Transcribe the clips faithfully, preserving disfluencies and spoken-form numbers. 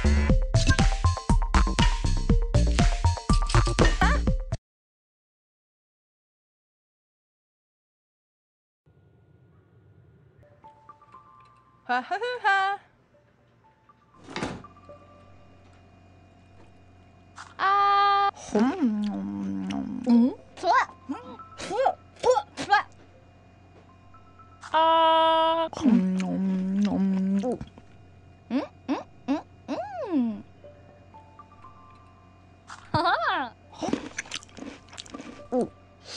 Ha ha ha ha. Ah. 음? 좋아. 좋아. Ah. 음, 음, 음, 음, 음. 하하. 오.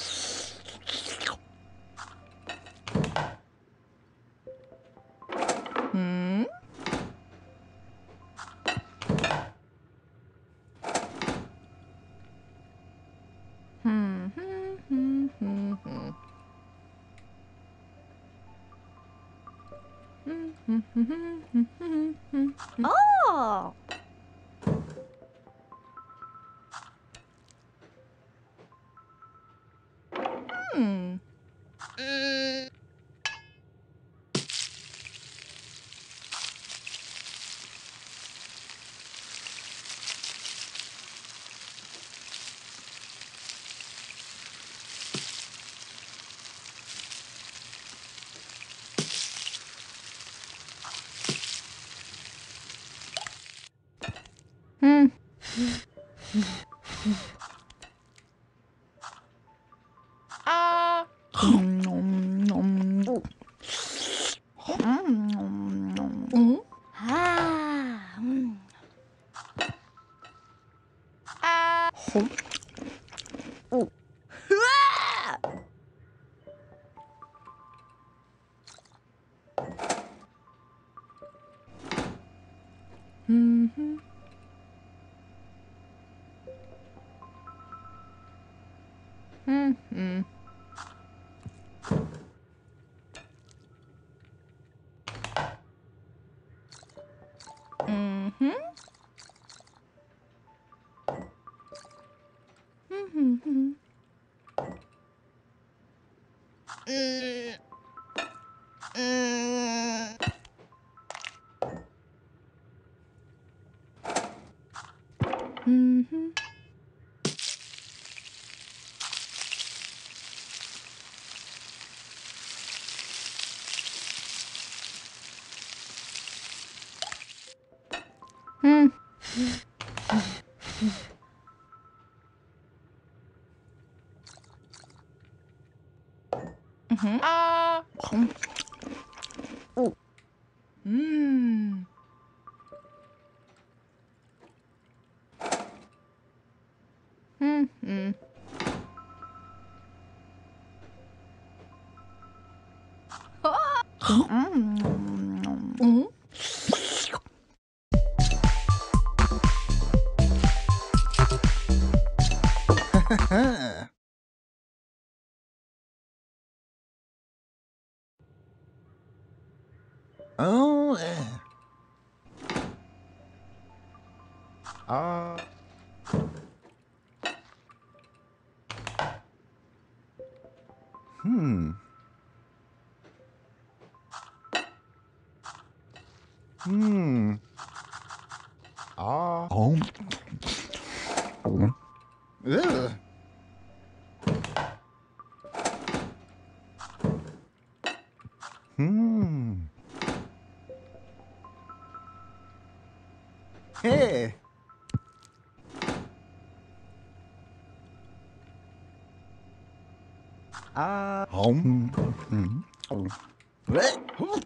음? 음, 음, 음, 음, 음. 음, 음, 음, 음, 음, 음, 음. 아! 음. 음. 음. Ah. 음, 음, 음. 음, 음, 음. 아. 음. Ah. 오. 으아! 음, 음. 음, 음. 음흠. 음흠흠. 음. 음. 음흠. 음. 음흠. Ah. 컴. 오. 음. 음, 음. 음. 음. 음. Oh, eh. Ah. Hmm. Hmm. Ah. 어. Ugh. Hmm. Hey. Ah. 음. 음. Bleh.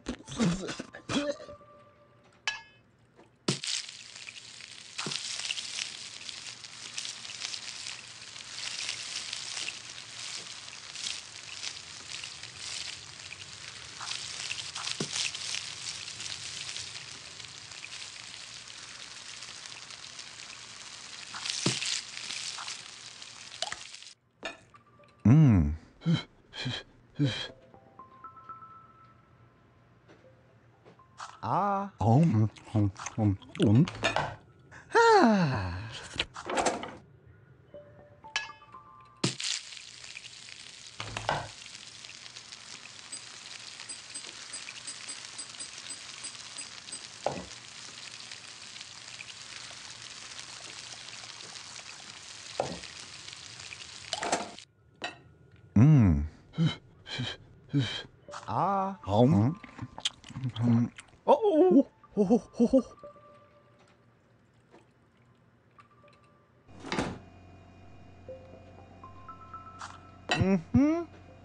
음. Ah. 음. 음. 음. 음. Ah. Ah. Home. Oh. Oh. Oh. Oh. Mm-hmm.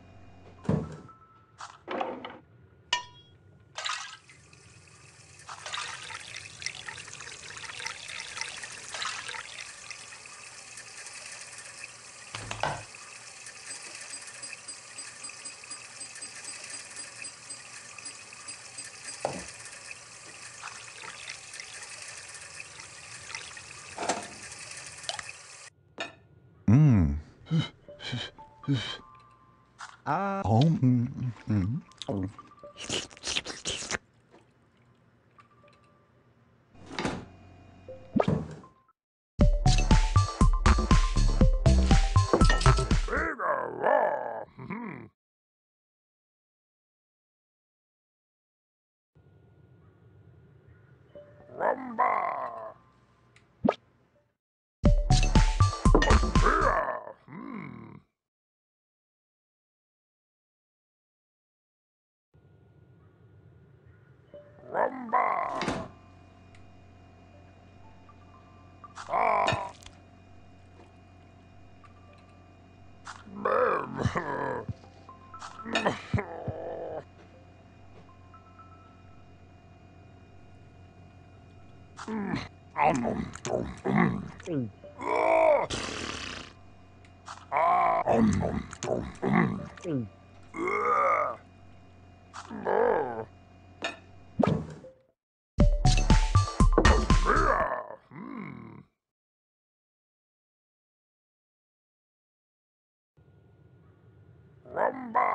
Mm. Ah. Home. Mm-hmm. Oh. Rumba! Hmm. Rumba! Ah! Rumba!